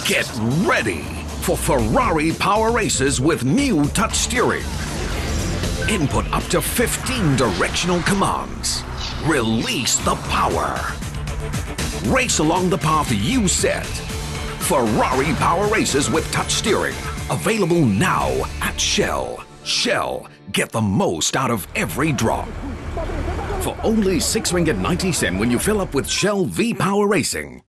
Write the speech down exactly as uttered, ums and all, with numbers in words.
Get ready for Ferrari power races with new touch steering. Input up to fifteen directional commands. Release the power. Race along the path you set. Ferrari power races with touch steering. Available now at Shell. Shell, get the most out of every drop. For only six ringgit ninety cents when you fill up with Shell V-Power Racing.